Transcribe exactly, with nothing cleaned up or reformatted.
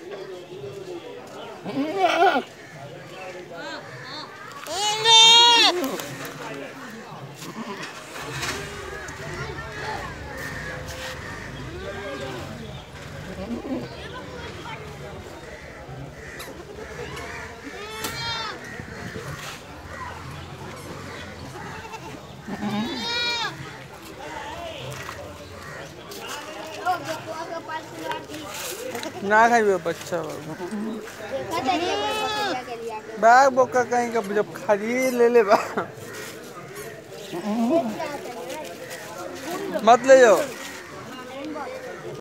ना खाइए बच्चा बैग बोका कहीं का जब खरीद ले ले बा मत ले जाओ।